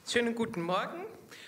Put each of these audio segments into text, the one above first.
Schönen guten Morgen.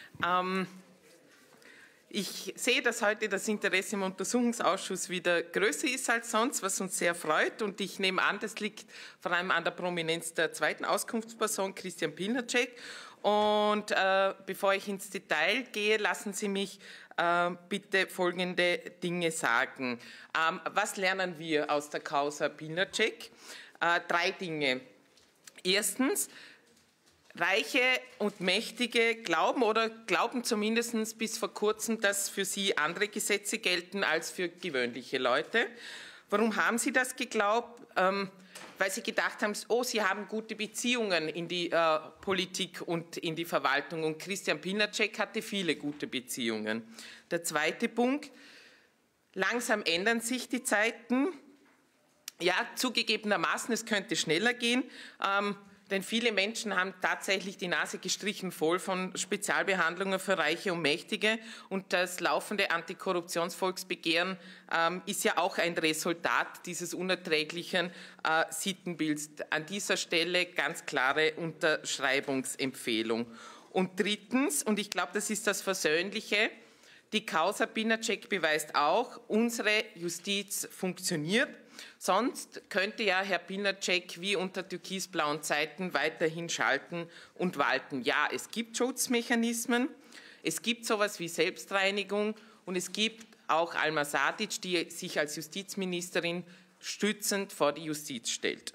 Ich sehe, dass heute das Interesse im Untersuchungsausschuss wieder größer ist als sonst, was uns sehr freut. Und ich nehme an, das liegt vor allem an der Prominenz der zweiten Auskunftsperson, Christian Pilnacek. Und bevor ich ins Detail gehe, lassen Sie mich bitte folgende Dinge sagen. Was lernen wir aus der Causa Pilnacek? 3 Dinge. Erstens, Reiche und Mächtige glauben zumindest bis vor kurzem, dass für sie andere Gesetze gelten als für gewöhnliche Leute. Warum haben sie das geglaubt? Weil sie gedacht haben, oh, sie haben gute Beziehungen in die Politik und in die Verwaltung. Und Christian Pilnacek hatte viele gute Beziehungen. Der zweite Punkt, langsam ändern sich die Zeiten. Ja, zugegebenermaßen, es könnte schneller gehen. Denn viele Menschen haben tatsächlich die Nase gestrichen voll von Spezialbehandlungen für Reiche und Mächtige. Und das laufende Antikorruptionsvolksbegehren ist ja auch ein Resultat dieses unerträglichen Sittenbilds. An dieser Stelle ganz klare Unterschreibungsempfehlung. Und drittens, und ich glaube, das ist das Versöhnliche, die Causa Pilnacek beweist auch, unsere Justiz funktioniert. Sonst könnte ja Herr Pilnacek wie unter türkisblauen Zeiten weiterhin schalten und walten. Ja, es gibt Schutzmechanismen, es gibt sowas wie Selbstreinigung und es gibt auch Alma Sadic, die sich als Justizministerin stützend vor die Justiz stellt.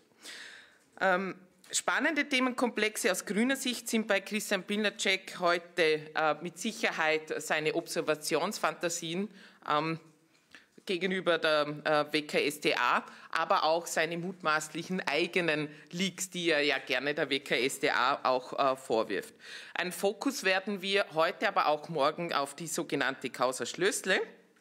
Spannende Themenkomplexe aus grüner Sicht sind bei Christian Pilnacek heute mit Sicherheit seine Observationsfantasien gegenüber der WKStA, aber auch seine mutmaßlichen eigenen Leaks, die er ja gerne der WKStA auch vorwirft. Einen Fokus werden wir heute, aber auch morgen auf die sogenannte Causa Schlössle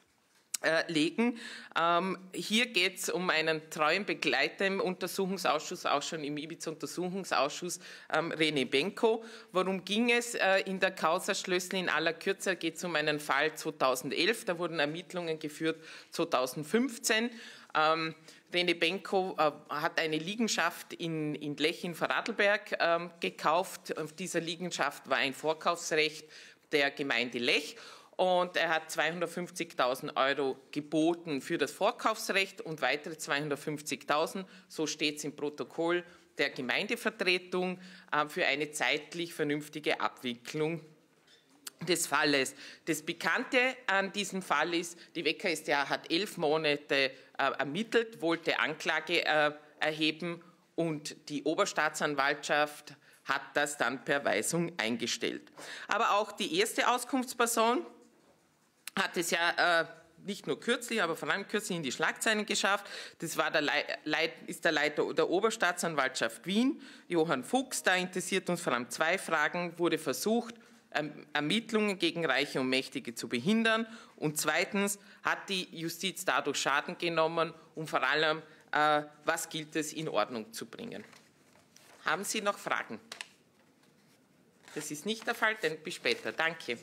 legen. Hier geht es um einen treuen Begleiter im Untersuchungsausschuss, auch schon im Ibiza-Untersuchungsausschuss, René Benko. Worum ging es in der Causa Schlössle? In aller Kürze geht es um einen Fall 2011, da wurden Ermittlungen geführt 2015. René Benko hat eine Liegenschaft in Lech in Vorarlberg gekauft. Auf dieser Liegenschaft war ein Vorkaufsrecht der Gemeinde Lech. Und er hat 250.000 € geboten für das Vorkaufsrecht und weitere 250.000, so steht es im Protokoll der Gemeindevertretung, für eine zeitlich vernünftige Abwicklung des Falles. Das Bekannte an diesem Fall ist, die WKStA hat 11 Monate ermittelt, wollte Anklage erheben und die Oberstaatsanwaltschaft hat das dann per Weisung eingestellt. Aber auch die erste Auskunftsperson hat es ja nicht nur kürzlich, aber vor allem kürzlich in die Schlagzeilen geschafft. Das war der Leiter der Oberstaatsanwaltschaft Wien, Johann Fuchs. Da interessiert uns vor allem 2 Fragen. Wurde versucht, Ermittlungen gegen Reiche und Mächtige zu behindern? Und zweitens, hat die Justiz dadurch Schaden genommen? Und vor allem, was gilt es in Ordnung zu bringen? Haben Sie noch Fragen? Das ist nicht der Fall, dann bis später. Danke.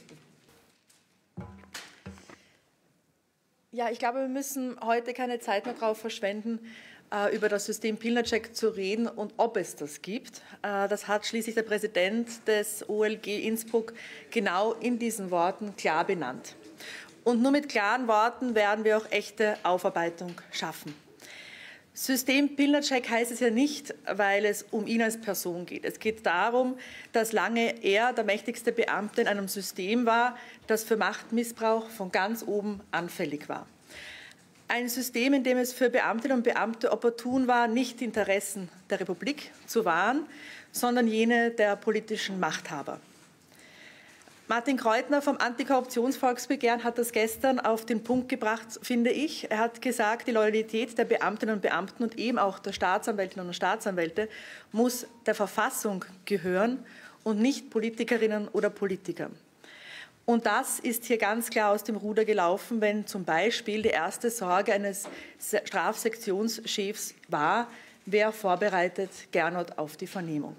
Ja, ich glaube, wir müssen heute keine Zeit mehr darauf verschwenden, über das System Pilnacek zu reden und ob es das gibt. Das hat schließlich der Präsident des OLG Innsbruck genau in diesen Worten klar benannt. Und nur mit klaren Worten werden wir auch echte Aufarbeitung schaffen. System Pilnacek heißt es ja nicht, weil es um ihn als Person geht. Es geht darum, dass lange er der mächtigste Beamte in einem System war, das für Machtmissbrauch von ganz oben anfällig war. Ein System, in dem es für Beamtinnen und Beamte opportun war, nicht die Interessen der Republik zu wahren, sondern jene der politischen Machthaber. Martin Kreutner vom Antikorruptionsvolksbegehren hat das gestern auf den Punkt gebracht, finde ich. Er hat gesagt, die Loyalität der Beamtinnen und Beamten und eben auch der Staatsanwältinnen und Staatsanwälte muss der Verfassung gehören und nicht Politikerinnen oder Politikern. Und das ist hier ganz klar aus dem Ruder gelaufen, wenn zum Beispiel die erste Sorge eines Strafsektionschefs war, wer vorbereitet Gernot auf die Vernehmung.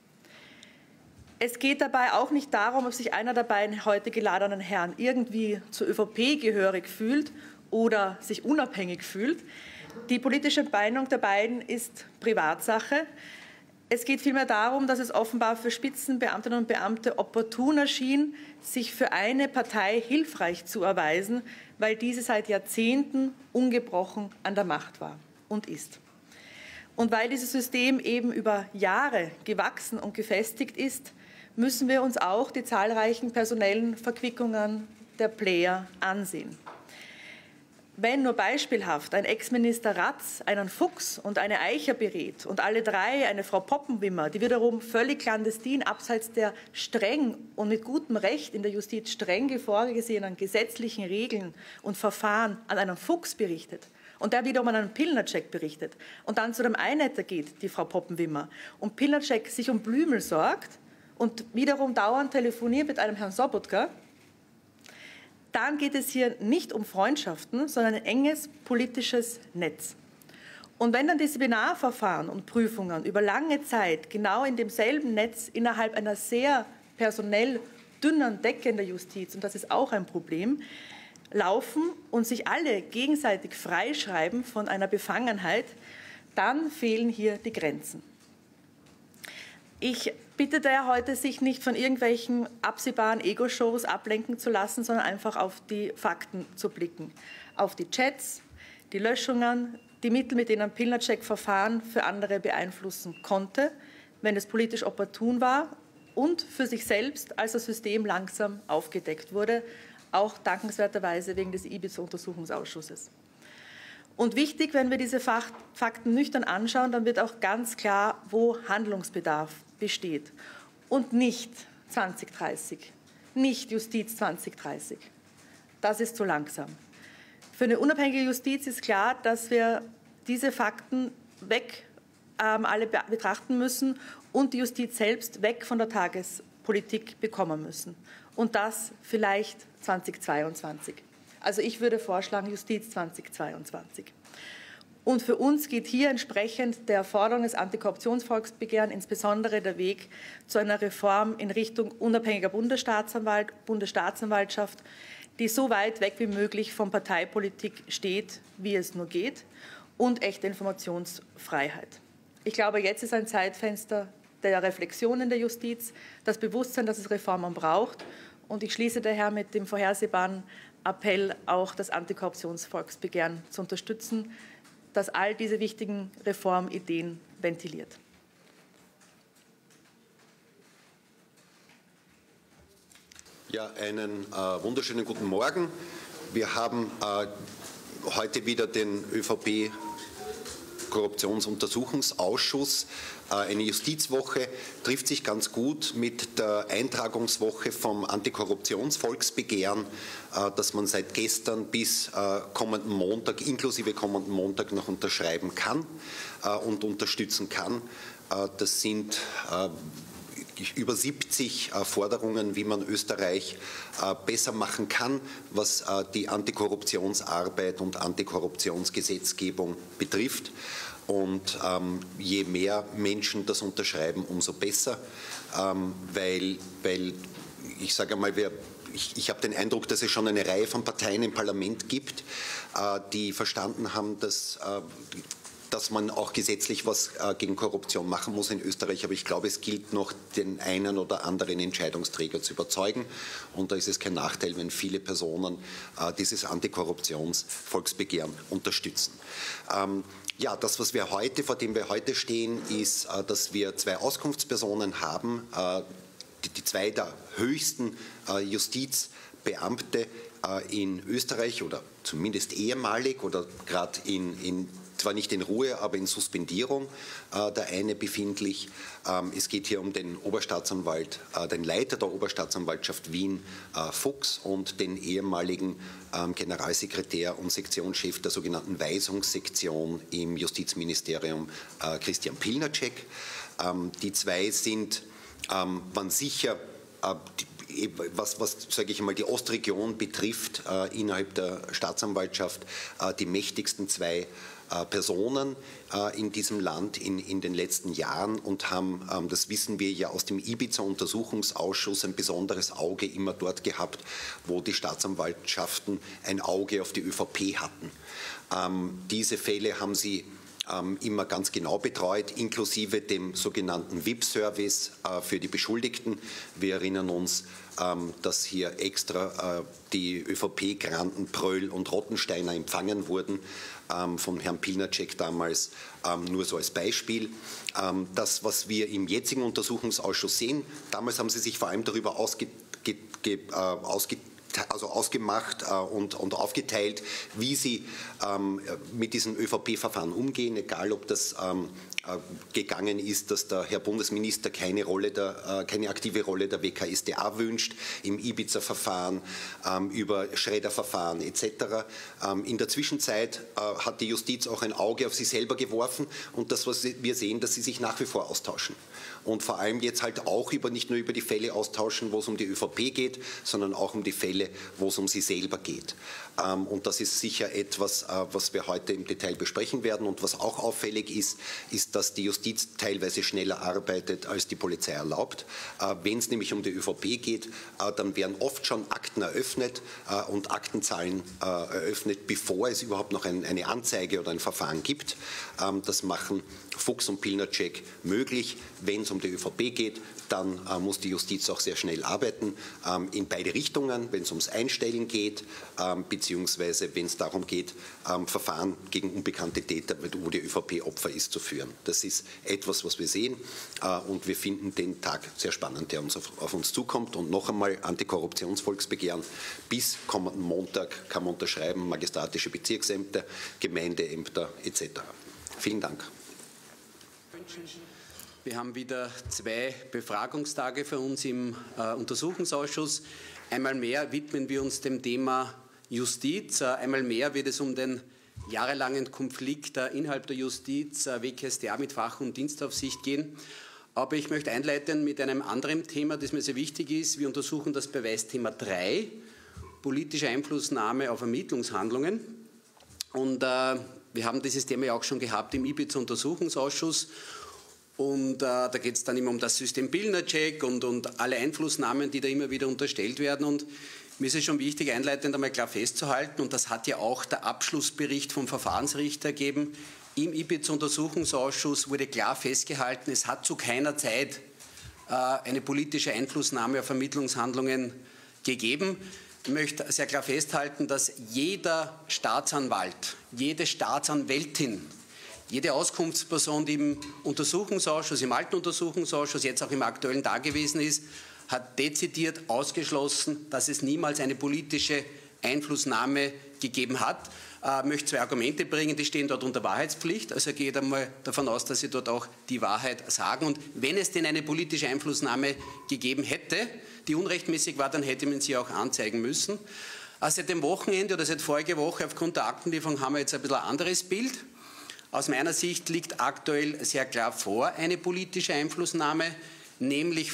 Es geht dabei auch nicht darum, ob sich einer der beiden heute geladenen Herren irgendwie zur ÖVP gehörig fühlt oder sich unabhängig fühlt. Die politische Meinung der beiden ist Privatsache. Es geht vielmehr darum, dass es offenbar für Spitzenbeamtinnen und Beamte opportun erschien, sich für eine Partei hilfreich zu erweisen, weil diese seit Jahrzehnten ungebrochen an der Macht war und ist. Und weil dieses System eben über Jahre gewachsen und gefestigt ist, müssen wir uns auch die zahlreichen personellen Verquickungen der Player ansehen. Wenn nur beispielhaft ein Ex-Minister Ratz einen Fuchs und eine Eicher berät und alle drei eine Frau Poppenwimmer, die wiederum völlig clandestin abseits der streng und mit gutem Recht in der Justiz streng vorgesehenen gesetzlichen Regeln und Verfahren an einen Fuchs berichtet und der wiederum an einen Pilnacek berichtet und dann zu dem Einetter geht, die Frau Poppenwimmer, und Pilnacek sich um Blümel sorgt und wiederum dauernd telefoniert mit einem Herrn Sobotka, dann geht es hier nicht um Freundschaften, sondern ein enges politisches Netz. Und wenn dann Disziplinarverfahren und Prüfungen über lange Zeit genau in demselben Netz innerhalb einer sehr personell dünnen Decke in der Justiz, und das ist auch ein Problem, laufen und sich alle gegenseitig freischreiben von einer Befangenheit, dann fehlen hier die Grenzen. Ich bitte daher heute, sich nicht von irgendwelchen absehbaren Ego-Shows ablenken zu lassen, sondern einfach auf die Fakten zu blicken. Auf die Chats, die Löschungen, die Mittel, mit denen Pilnacek Verfahren für andere beeinflussen konnte, wenn es politisch opportun war, und für sich selbst, als das System langsam aufgedeckt wurde, auch dankenswerterweise wegen des Ibiza-Untersuchungsausschusses. Und wichtig, wenn wir diese Fakten nüchtern anschauen, dann wird auch ganz klar, wo Handlungsbedarf besteht. Und nicht 2030, nicht Justiz 2030. Das ist zu langsam. Für eine unabhängige Justiz ist klar, dass wir diese Fakten alle betrachten müssen und die Justiz selbst weg von der Tagespolitik bekommen müssen. Und das vielleicht 2022. Also ich würde vorschlagen, Justiz 2022. Und für uns geht hier entsprechend der Forderung des Antikorruptionsvolksbegehren insbesondere der Weg zu einer Reform in Richtung unabhängiger Bundesstaatsanwaltschaft, die so weit weg wie möglich von Parteipolitik steht, wie es nur geht, und echte Informationsfreiheit. Ich glaube, jetzt ist ein Zeitfenster der Reflexion in der Justiz, das Bewusstsein, dass es Reformen braucht. Und ich schließe daher mit dem vorhersehbaren Appell, auch das Antikorruptionsvolksbegehren zu unterstützen, das all diese wichtigen Reformideen ventiliert. Ja, einen wunderschönen guten Morgen. Wir haben heute wieder den ÖVP Korruptionsuntersuchungsausschuss. Eine Justizwoche trifft sich ganz gut mit der Eintragungswoche vom Antikorruptionsvolksbegehren, das man seit gestern bis kommenden Montag, inklusive kommenden Montag, noch unterschreiben kann und unterstützen kann. Das sind über 70 Forderungen, wie man Österreich besser machen kann, was die Antikorruptionsarbeit und Antikorruptionsgesetzgebung betrifft. Und je mehr Menschen das unterschreiben, umso besser, weil ich sage einmal, ich habe den Eindruck, dass es schon eine Reihe von Parteien im Parlament gibt, die verstanden haben, dass man auch gesetzlich was gegen Korruption machen muss in Österreich. Aber ich glaube, es gilt noch, den einen oder anderen Entscheidungsträger zu überzeugen. Und da ist es kein Nachteil, wenn viele Personen dieses Antikorruptionsvolksbegehren unterstützen. Ja, das, was wir heute, vor dem wir heute stehen, ist, dass wir zwei Auskunftspersonen haben, die zwei der höchsten Justizbeamte in Österreich oder zumindest ehemalig oder gerade zwar nicht in Ruhe, aber in Suspendierung, der eine befindlich. Es geht hier um den Oberstaatsanwalt, den Leiter der Oberstaatsanwaltschaft Wien, Fuchs, und den ehemaligen Generalsekretär und Sektionschef der sogenannten Weisungssektion im Justizministerium, Christian Pilnacek. Die zwei waren sicher, was sage ich einmal, die Ostregion betrifft, innerhalb der Staatsanwaltschaft, die mächtigsten zwei Personen in diesem Land in den letzten Jahren und haben, das wissen wir ja aus dem Ibiza-Untersuchungsausschuss, ein besonderes Auge immer dort gehabt, wo die Staatsanwaltschaften ein Auge auf die ÖVP hatten. Diese Fälle haben sie immer ganz genau betreut, inklusive dem sogenannten VIP-Service für die Beschuldigten. Wir erinnern uns, dass hier extra die ÖVP-Granden Pröll und Rottensteiner empfangen wurden von Herrn Pilnacek damals, nur so als Beispiel. Das, was wir im jetzigen Untersuchungsausschuss sehen, damals haben Sie sich vor allem darüber ausgemacht und aufgeteilt, wie Sie mit diesen ÖVP-Verfahren umgehen, egal ob das gegangen ist, dass der Herr Bundesminister keine aktive Rolle der WKStA wünscht, im Ibiza-Verfahren, über Schredder-Verfahren etc. In der Zwischenzeit hat die Justiz auch ein Auge auf sie selber geworfen und das, was wir sehen, dass sie sich nach wie vor austauschen. Und vor allem jetzt halt auch nicht nur über die Fälle austauschen, wo es um die ÖVP geht, sondern auch um die Fälle, wo es um sie selber geht. Und das ist sicher etwas, was wir heute im Detail besprechen werden. Und was auch auffällig ist, dass die Justiz teilweise schneller arbeitet, als die Polizei erlaubt. Wenn es nämlich um die ÖVP geht, dann werden oft schon Akten eröffnet und Aktenzahlen eröffnet, bevor es überhaupt noch eine Anzeige oder ein Verfahren gibt. Das machen Fuchs und Pilnacek möglich. Wenn es um die ÖVP geht, dann muss die Justiz auch sehr schnell arbeiten, in beide Richtungen, wenn es ums Einstellen geht, beziehungsweise wenn es darum geht, Verfahren gegen unbekannte Täter, wo die ÖVP Opfer ist, zu führen. Das ist etwas, was wir sehen und wir finden den Tag sehr spannend, der auf uns zukommt. Und noch einmal, Antikorruptionsvolksbegehren bis kommenden Montag kann man unterschreiben, magistratische Bezirksämter, Gemeindeämter etc. Vielen Dank. Wir haben wieder 2 Befragungstage für uns im Untersuchungsausschuss. Einmal mehr widmen wir uns dem Thema Justiz. Einmal mehr wird es um den jahrelangen Konflikt innerhalb der Justiz, WKStA mit Fach- und Dienstaufsicht gehen. Aber ich möchte einleiten mit einem anderen Thema, das mir sehr wichtig ist. Wir untersuchen das Beweisthema 3, politische Einflussnahme auf Ermittlungshandlungen. Und wir haben dieses Thema ja auch schon gehabt im Ibiza-Untersuchungsausschuss. Und da geht es dann immer um das System Pilnacek und alle Einflussnahmen, die da immer wieder unterstellt werden. Und mir ist es schon wichtig, einleitend einmal klar festzuhalten, und das hat ja auch der Abschlussbericht vom Verfahrensrichter ergeben, im Ibiza-Untersuchungsausschuss wurde klar festgehalten, es hat zu keiner Zeit eine politische Einflussnahme auf Ermittlungshandlungen gegeben. Ich möchte sehr klar festhalten, dass jeder Staatsanwalt, jede Staatsanwältin, jede Auskunftsperson, die im Untersuchungsausschuss, im alten Untersuchungsausschuss, jetzt auch im aktuellen da gewesen ist, hat dezidiert ausgeschlossen, dass es niemals eine politische Einflussnahme gegeben hat. Ich möchte 2 Argumente bringen, die stehen dort unter Wahrheitspflicht. Also geht einmal davon aus, dass sie dort auch die Wahrheit sagen. Und wenn es denn eine politische Einflussnahme gegeben hätte, die unrechtmäßig war, dann hätte man sie auch anzeigen müssen. Seit dem Wochenende oder seit voriger Woche aufgrund der Aktenlieferung haben wir jetzt ein bisschen ein anderes Bild. Aus meiner Sicht liegt aktuell sehr klar vor eine politische Einflussnahme, nämlich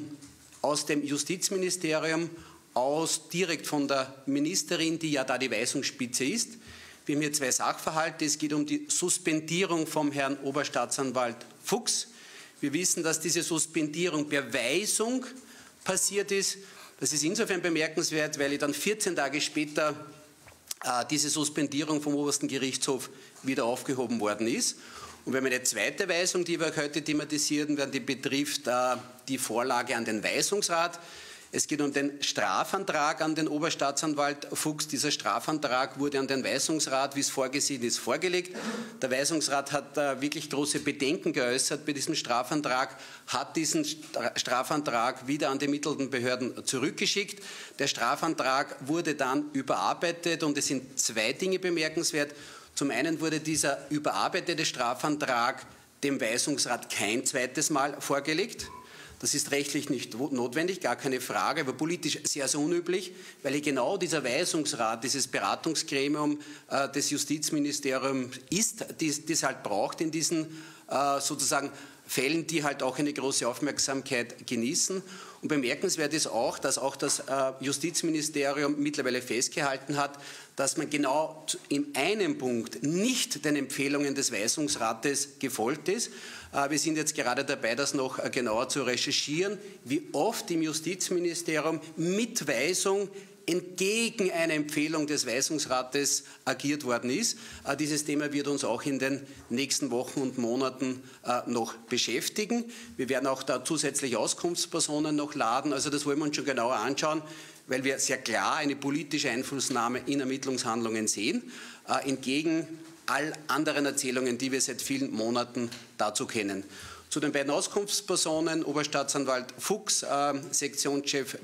aus dem Justizministerium, direkt von der Ministerin, die ja da die Weisungsspitze ist. Wir haben hier 2 Sachverhalte. Es geht um die Suspendierung vom Herrn Oberstaatsanwalt Fuchs. Wir wissen, dass diese Suspendierung per Weisung passiert ist. Das ist insofern bemerkenswert, weil dann 14 Tage später diese Suspendierung vom Obersten Gerichtshof wieder aufgehoben worden ist. Und wir haben eine zweite Weisung, die wir heute thematisieren werden, die betrifft die Vorlage an den Weisungsrat. Es geht um den Strafantrag an den Oberstaatsanwalt Fuchs. Dieser Strafantrag wurde an den Weisungsrat, wie es vorgesehen ist, vorgelegt. Der Weisungsrat hat wirklich große Bedenken geäußert bei diesem Strafantrag, hat diesen Strafantrag wieder an die ermittelnden Behörden zurückgeschickt. Der Strafantrag wurde dann überarbeitet und es sind 2 Dinge bemerkenswert. Zum einen wurde dieser überarbeitete Strafantrag dem Weisungsrat kein zweites Mal vorgelegt. Das ist rechtlich nicht notwendig, gar keine Frage, aber politisch sehr, sehr unüblich, weil genau dieser Weisungsrat, dieses Beratungsgremium des Justizministeriums ist, das halt braucht in diesen sozusagen Fällen, die halt auch eine große Aufmerksamkeit genießen. Und bemerkenswert ist auch, dass auch das Justizministerium mittlerweile festgehalten hat, dass man genau in einem Punkt nicht den Empfehlungen des Weisungsrates gefolgt ist. Wir sind jetzt gerade dabei, das noch genauer zu recherchieren, wie oft im Justizministerium mit Weisung entgegen einer Empfehlung des Weisungsrates agiert worden ist. Dieses Thema wird uns auch in den nächsten Wochen und Monaten noch beschäftigen. Wir werden auch da zusätzlich Auskunftspersonen noch laden. Also das wollen wir uns schon genauer anschauen, weil wir sehr klar eine politische Einflussnahme in Ermittlungshandlungen sehen, entgegen all anderen Erzählungen, die wir seit vielen Monaten dazu kennen. Zu den beiden Auskunftspersonen, Oberstaatsanwalt Fuchs, Sektionschef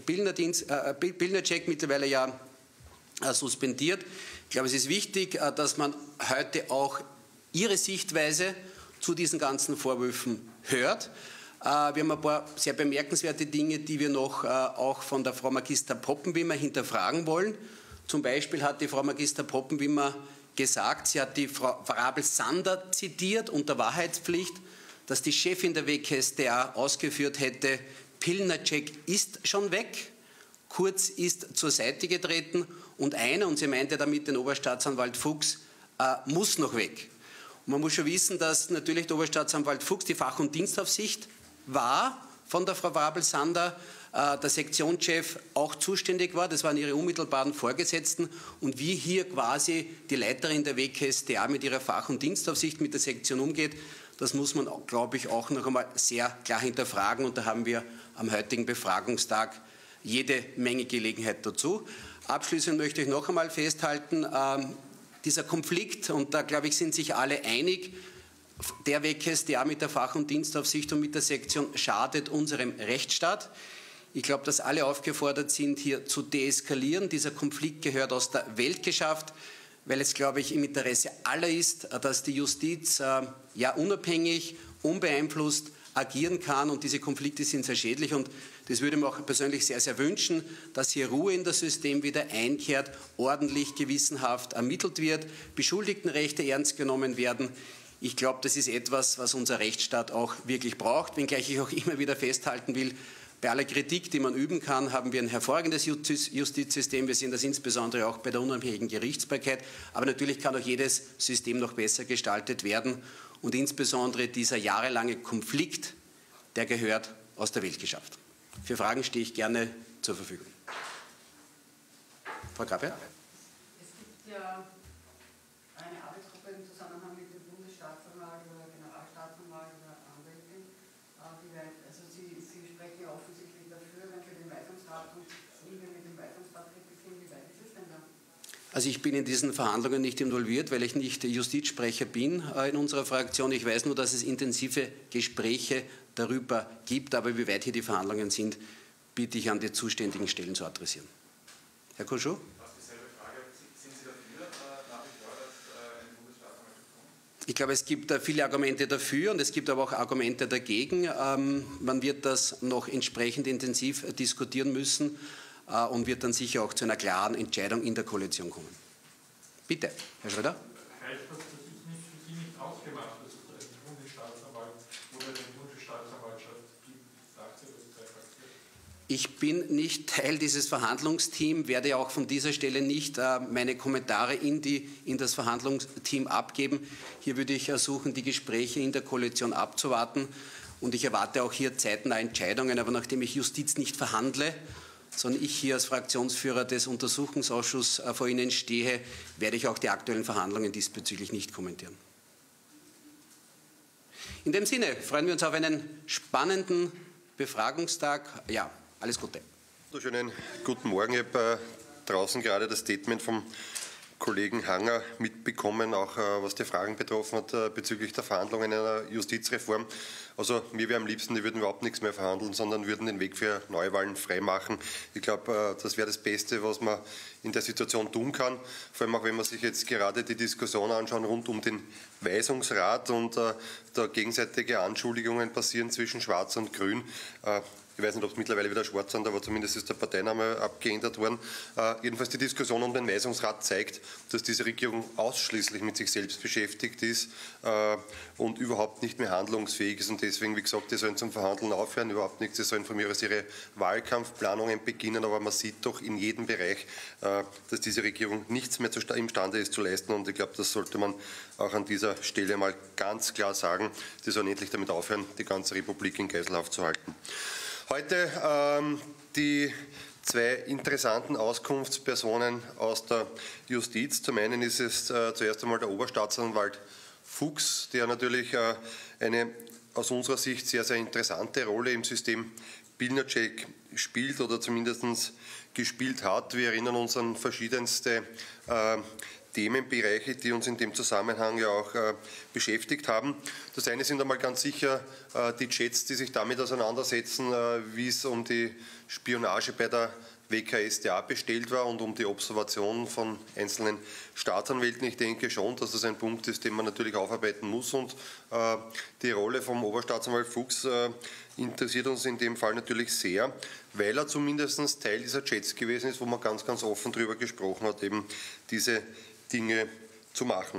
Pilnacek, mittlerweile ja suspendiert. Ich glaube, es ist wichtig, dass man heute auch Ihre Sichtweise zu diesen ganzen Vorwürfen hört. Wir haben ein paar sehr bemerkenswerte Dinge, die wir noch auch von der Frau Magister Poppenwimmer hinterfragen wollen. Zum Beispiel hat die Frau Magister Poppenwimmer gesagt, sie hat die Frau Vrabel-Sander zitiert unter Wahrheitspflicht, dass die Chefin der WKStA ausgeführt hätte, Pilnacek ist schon weg, Kurz ist zur Seite getreten und einer, und sie meinte damit den Oberstaatsanwalt Fuchs, muss noch weg. Und man muss schon wissen, dass natürlich der Oberstaatsanwalt Fuchs die Fach- und Dienstaufsicht war von der Frau Vrabel-Sander, der Sektionschef auch zuständig war, das waren ihre unmittelbaren Vorgesetzten und wie hier quasi die Leiterin der WKStA mit ihrer Fach- und Dienstaufsicht mit der Sektion umgeht, das muss man, glaube ich, auch noch einmal sehr klar hinterfragen und da haben wir am heutigen Befragungstag jede Menge Gelegenheit dazu. Abschließend möchte ich noch einmal festhalten, dieser Konflikt, und da, glaube ich, sind sich alle einig, der WKStA mit der Fach- und Dienstaufsicht und mit der Sektion schadet unserem Rechtsstaat. Ich glaube, dass alle aufgefordert sind, hier zu deeskalieren. Dieser Konflikt gehört aus der Welt geschafft, weil es, glaube ich, im Interesse aller ist, dass die Justiz unabhängig, unbeeinflusst agieren kann. Und diese Konflikte sind sehr schädlich. Und das würde ich mir auch persönlich sehr, sehr wünschen, dass hier Ruhe in das System wieder einkehrt, ordentlich, gewissenhaft ermittelt wird, Beschuldigtenrechte ernst genommen werden. Ich glaube, das ist etwas, was unser Rechtsstaat auch wirklich braucht, wenngleich ich auch immer wieder festhalten will, bei aller Kritik, die man üben kann, haben wir ein hervorragendes Justizsystem. Wir sehen das insbesondere auch bei der unabhängigen Gerichtsbarkeit. Aber natürlich kann auch jedes System noch besser gestaltet werden. Und insbesondere dieser jahrelange Konflikt, der gehört aus der Welt geschafft. Für Fragen stehe ich gerne zur Verfügung. Frau Grabherr? Es gibt ja eine Arbeitsgruppe im Zusammenhang mit dem Bundesstaatsanwalt oder Generalstaatsanwalt oder Anwältin. Also Sie sprechen ja offensichtlich dafür, wenn für den Weisungsrat und wie wir mit dem Weisungsrat kritisieren, wie weit ist es denn da? Also ich bin in diesen Verhandlungen nicht involviert, weil ich nicht Justizsprecher bin in unserer Fraktion. Ich weiß nur, dass es intensive Gespräche darüber gibt, aber wie weit hier die Verhandlungen sind, bitte ich an die zuständigen Stellen zu adressieren. Herr Cochot? Ich glaube, es gibt viele Argumente dafür und es gibt aber auch Argumente dagegen. Man wird das noch entsprechend intensiv diskutieren müssen und wird dann sicher auch zu einer klaren Entscheidung in der Koalition kommen. Bitte, Herr Schröder. Heißt das, das ist nicht für Sie nicht ausgemacht, dass es einen Bundesstaatsanwalt oder eine Bundesstaatsanwaltschaft gibt? Sagt Sie das zwei Fraktionen? Ich bin nicht Teil dieses Verhandlungsteams, werde auch von dieser Stelle nicht meine Kommentare in das Verhandlungsteam abgeben. Hier würde ich ersuchen, die Gespräche in der Koalition abzuwarten. Und ich erwarte auch hier zeitnah Entscheidungen. Aber nachdem ich Justiz nicht verhandle, sondern ich hier als Fraktionsführer des Untersuchungsausschusses vor Ihnen stehe, werde ich auch die aktuellen Verhandlungen diesbezüglich nicht kommentieren. In dem Sinne freuen wir uns auf einen spannenden Befragungstag. Ja, alles Gute. Schönen guten Morgen. Ich habe draußen gerade das Statement vom Kollegen Hanger mitbekommen, auch was die Fragen betroffen hat bezüglich der Verhandlungen einer Justizreform. Also mir wäre am liebsten, die würden überhaupt nichts mehr verhandeln, sondern würden den Weg für Neuwahlen freimachen. Ich glaube, das wäre das Beste, was man in der Situation tun kann. Vor allem auch, wenn man sich jetzt gerade die Diskussion anschauen rund um den Weisungsrat und da gegenseitige Anschuldigungen passieren zwischen Schwarz und Grün. Ich weiß nicht, ob es mittlerweile wieder schwarz sind, aber zumindest ist der Parteiname abgeändert worden. Jedenfalls die Diskussion um den Weisungsrat zeigt, dass diese Regierung ausschließlich mit sich selbst beschäftigt ist und überhaupt nicht mehr handlungsfähig ist. Und deswegen, wie gesagt, die sollen zum Verhandeln aufhören, überhaupt nichts. Sie sollen von mir aus ihre Wahlkampfplanungen beginnen. Aber man sieht doch in jedem Bereich, dass diese Regierung nichts mehr imstande ist zu leisten. Und ich glaube, das sollte man auch an dieser Stelle mal ganz klar sagen. Sie sollen endlich damit aufhören, die ganze Republik in Geiselhaft zu halten. Heute die zwei interessanten Auskunftspersonen aus der Justiz. Zum einen ist es zuerst einmal der Oberstaatsanwalt Fuchs, der natürlich eine aus unserer Sicht sehr, sehr interessante Rolle im System Pilnacek spielt oder zumindest gespielt hat. Wir erinnern uns an verschiedenste Themenbereiche, die uns in dem Zusammenhang ja auch beschäftigt haben. Das eine sind einmal ganz sicher die Chats, die sich damit auseinandersetzen, wie es um die Spionage bei der WKStA bestellt war und um die Observation von einzelnen Staatsanwälten. Ich denke schon, dass das ein Punkt ist, den man natürlich aufarbeiten muss, und die Rolle vom Oberstaatsanwalt Fuchs interessiert uns in dem Fall natürlich sehr, weil er zumindest Teil dieser Chats gewesen ist, wo man ganz, ganz offen darüber gesprochen hat, eben diese Dinge zu machen.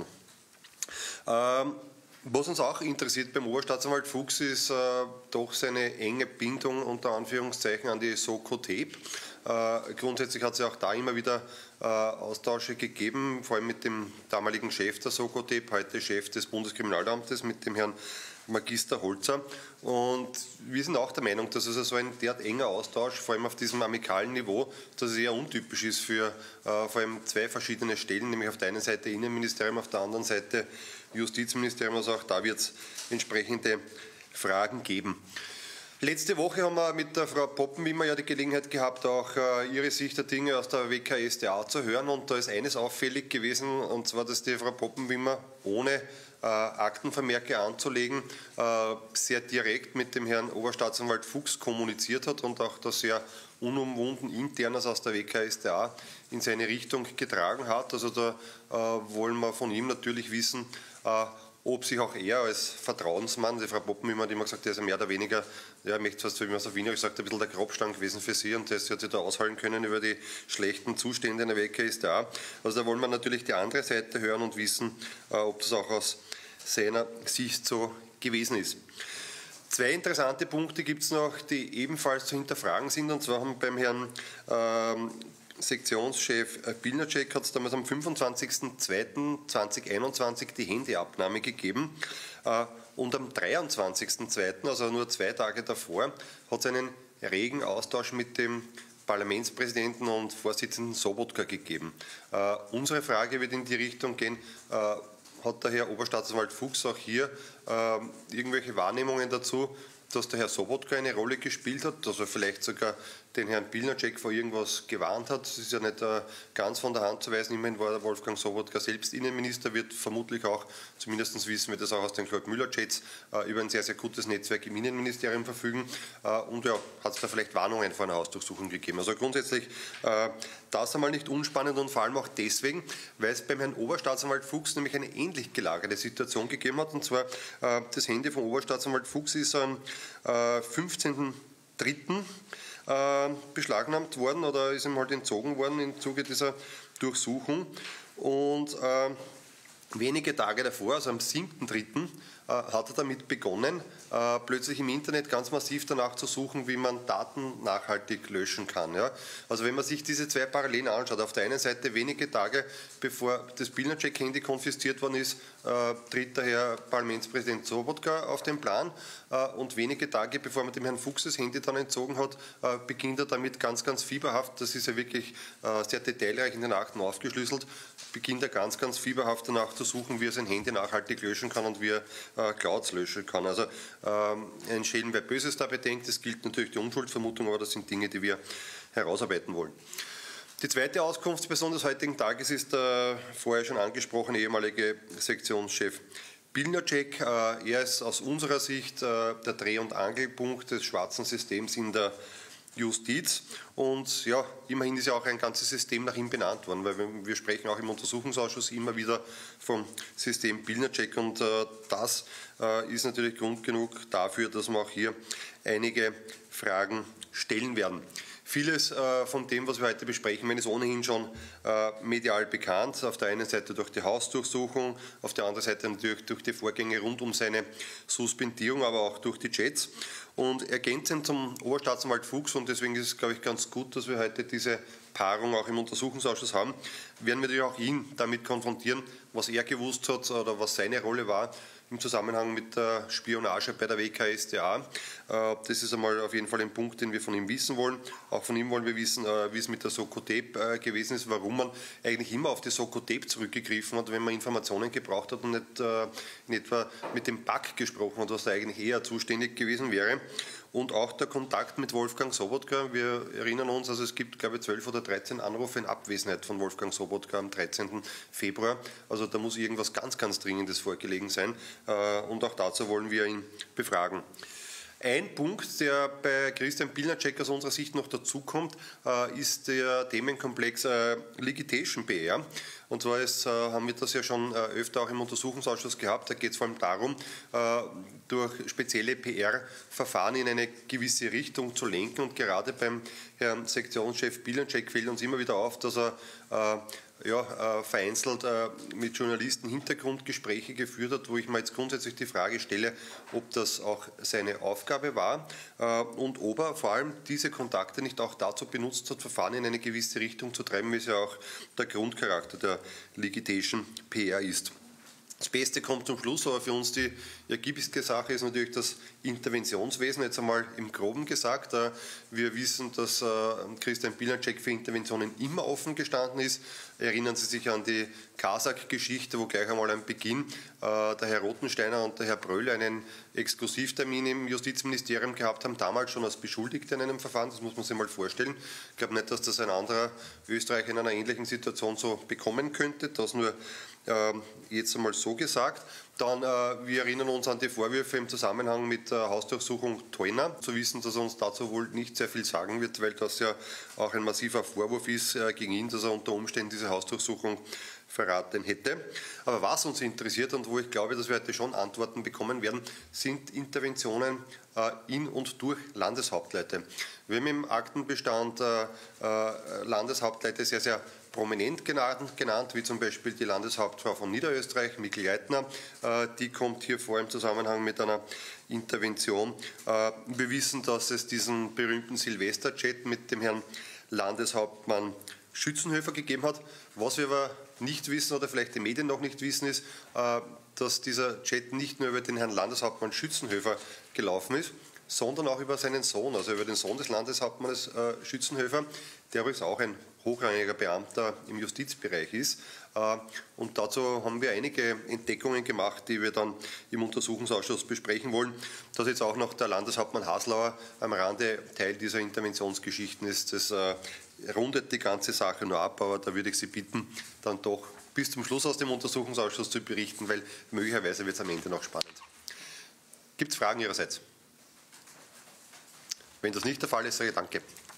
Was uns auch interessiert beim Oberstaatsanwalt Fuchs ist doch seine enge Bindung unter Anführungszeichen an die Soko-Tape. Grundsätzlich hat es ja auch da immer wieder Austausche gegeben, vor allem mit dem damaligen Chef der Soko-Tape, heute Chef des Bundeskriminalamtes, mit dem Herrn Magister Holzer. Und wir sind auch der Meinung, dass es so ein derart enger Austausch, vor allem auf diesem amikalen Niveau, dass es eher untypisch ist für vor allem zwei verschiedene Stellen, nämlich auf der einen Seite Innenministerium, auf der anderen Seite Justizministerium. Also auch da wird es entsprechende Fragen geben. Letzte Woche haben wir mit der Frau Poppenwimmer ja die Gelegenheit gehabt, auch ihre Sicht der Dinge aus der WKStA zu hören. Und da ist eines auffällig gewesen, und zwar, dass die Frau Poppenwimmer ohne Aktenvermerke anzulegen, sehr direkt mit dem Herrn Oberstaatsanwalt Fuchs kommuniziert hat und auch das sehr unumwunden Internes aus der WKStA in seine Richtung getragen hat. Also da wollen wir von ihm natürlich wissen, ob sich auch er als Vertrauensmann, die Frau Poppenwimmer hat immer gesagt, er ist ja mehr oder weniger, ja, ich möchte fast, wie man es auf Wiener gesagt, ein bisschen der Grabstein gewesen für sie, und das hat sie da aushalten können über die schlechten Zustände in der WKStA. Also da wollen wir natürlich die andere Seite hören und wissen, ob das auch aus seiner Sicht so gewesen ist. Zwei interessante Punkte gibt es noch, die ebenfalls zu hinterfragen sind, und zwar haben beim Herrn Sektionschef Pilnacek hat es damals am 25.02.2021 die Handyabnahme gegeben, und am 23.02., also nur 2 Tage davor, hat es einen regen Austausch mit dem Parlamentspräsidenten und Vorsitzenden Sobotka gegeben. Unsere Frage wird in die Richtung gehen, hat der Herr Oberstaatsanwalt Fuchs auch hier irgendwelche Wahrnehmungen dazu, dass der Herr Sobotka eine Rolle gespielt hat, dass er vielleicht sogar den Herrn Pilnacek vor irgendwas gewarnt hat. Das ist ja nicht ganz von der Hand zu weisen. Immerhin war der Wolfgang Sobotka selbst Innenminister, wird vermutlich auch, zumindest wissen wir das auch aus den Klaug-Müller-Chats, über ein sehr, sehr gutes Netzwerk im Innenministerium verfügen. Und ja, hat es da vielleicht Warnungen vor einer Hausdurchsuchung gegeben. Also grundsätzlich das einmal nicht unspannend, und vor allem auch deswegen, weil es beim Herrn Oberstaatsanwalt Fuchs nämlich eine ähnlich gelagerte Situation gegeben hat. Und zwar das Handy vom Oberstaatsanwalt Fuchs ist am 15.03. Beschlagnahmt worden oder ist ihm halt entzogen worden im Zuge dieser Durchsuchung. Und wenige Tage davor, also am 7.03., hat er damit begonnen, plötzlich im Internet ganz massiv danach zu suchen, wie man Daten nachhaltig löschen kann. Ja? Also wenn man sich diese zwei Parallelen anschaut, auf der einen Seite wenige Tage bevor das Pilnacek-Handy konfisziert worden ist, tritt der Herr Parlamentspräsident Sobotka auf den Plan, und wenige Tage bevor man dem Herrn Fuchs das Handy dann entzogen hat, beginnt er damit ganz, ganz fieberhaft, das ist ja wirklich sehr detailreich in den Akten aufgeschlüsselt, beginnt er ganz, ganz fieberhaft danach zu suchen, wie er sein Handy nachhaltig löschen kann und wie er Clouds löschen kann. Also ein Schelm, wer Böses dabei denkt, es gilt natürlich die Unschuldsvermutung, aber das sind Dinge, die wir herausarbeiten wollen. Die zweite Auskunftsperson des heutigen Tages ist der vorher schon angesprochene ehemalige Sektionschef Pilnacek. Er ist aus unserer Sicht der Dreh- und Angelpunkt des schwarzen Systems in der Justiz, und ja, immerhin ist ja auch ein ganzes System nach ihm benannt worden, weil wir sprechen auch im Untersuchungsausschuss immer wieder vom System Pilnacek, und das ist natürlich Grund genug dafür, dass wir auch hier einige Fragen stellen werden. Vieles von dem, was wir heute besprechen, ist ohnehin schon medial bekannt. Auf der einen Seite durch die Hausdurchsuchung, auf der anderen Seite natürlich durch die Vorgänge rund um seine Suspendierung, aber auch durch die Chats. Und ergänzend zum Oberstaatsanwalt Fuchs, und deswegen ist es, glaube ich, ganz gut, dass wir heute diese Paarung auch im Untersuchungsausschuss haben, werden wir natürlich auch ihn damit konfrontieren, was er gewusst hat oder was seine Rolle war im Zusammenhang mit der Spionage bei der WKStA. Das ist einmal auf jeden Fall ein Punkt, den wir von ihm wissen wollen. Auch von ihm wollen wir wissen, wie es mit der Soko-Tape gewesen ist, warum man eigentlich immer auf die Soko-Tape zurückgegriffen hat, wenn man Informationen gebraucht hat und nicht in etwa mit dem BAK gesprochen hat, was da eigentlich eher zuständig gewesen wäre. Und auch der Kontakt mit Wolfgang Sobotka. Wir erinnern uns, also es gibt, glaube ich, 12 oder 13 Anrufe in Abwesenheit von Wolfgang Sobotka am 13. Februar. Also da muss irgendwas ganz, ganz Dringendes vorgelegen sein. Und auch dazu wollen wir ihn befragen. Ein Punkt, der bei Christian Pilnacek aus unserer Sicht noch dazukommt, ist der Themenkomplex Liquidation PR. Und zwar haben wir das ja schon öfter auch im Untersuchungsausschuss gehabt. Da geht es vor allem darum, durch spezielle PR-Verfahren in eine gewisse Richtung zu lenken. Und gerade beim Herrn Sektionschef Pilnacek fällt uns immer wieder auf, dass er vereinzelt mit Journalisten Hintergrundgespräche geführt hat, wo ich mir jetzt grundsätzlich die Frage stelle, ob das auch seine Aufgabe war und ob er vor allem diese Kontakte nicht auch dazu benutzt hat, Verfahren in eine gewisse Richtung zu treiben, wie es ja auch der Grundcharakter der Liquidation PR ist. Das Beste kommt zum Schluss, aber für uns die ergiebigste Sache ist natürlich das Interventionswesen, jetzt einmal im Groben gesagt. Wir wissen, dass Christian Pilnacek für Interventionen immer offen gestanden ist. Erinnern Sie sich an die Kasach-Geschichte, wo gleich einmal am Beginn der Herr Rothensteiner und der Herr Bröll einen Exklusivtermin im Justizministerium gehabt haben, damals schon als Beschuldigte in einem Verfahren. Das muss man sich mal vorstellen. Ich glaube nicht, dass das ein anderer Österreicher in einer ähnlichen Situation so bekommen könnte. Das nur jetzt einmal so gesagt. Dann, wir erinnern uns an die Vorwürfe im Zusammenhang mit der Hausdurchsuchung Theuner. Zu wissen, dass er uns dazu wohl nicht sehr viel sagen wird, weil das ja auch ein massiver Vorwurf ist gegen ihn, dass er unter Umständen diese Hausdurchsuchung verraten hätte. Aber was uns interessiert und wo ich glaube, dass wir heute schon Antworten bekommen werden, sind Interventionen in und durch Landeshauptleute. Wir haben im Aktenbestand Landeshauptleute sehr, sehr prominent genannt, wie zum Beispiel die Landeshauptfrau von Niederösterreich, Mikl Leitner. Die kommt hier vor im Zusammenhang mit einer Intervention. Wir wissen, dass es diesen berühmten Silvester-Chat mit dem Herrn Landeshauptmann Schützenhöfer gegeben hat. Was wir aber nicht wissen oder vielleicht die Medien noch nicht wissen, ist, dass dieser Chat nicht nur über den Herrn Landeshauptmann Schützenhöfer gelaufen ist, sondern auch über seinen Sohn, also über den Sohn des Landeshauptmanns Schützenhöfer, der übrigens auch ein hochrangiger Beamter im Justizbereich ist. Und dazu haben wir einige Entdeckungen gemacht, die wir dann im Untersuchungsausschuss besprechen wollen. Dass jetzt auch noch der Landeshauptmann Haslauer am Rande Teil dieser Interventionsgeschichten ist, das rundet die ganze Sache nur ab, aber da würde ich Sie bitten, dann doch bis zum Schluss aus dem Untersuchungsausschuss zu berichten, weil möglicherweise wird es am Ende noch spannend. Gibt es Fragen Ihrerseits? Wenn das nicht der Fall ist, sage ich danke.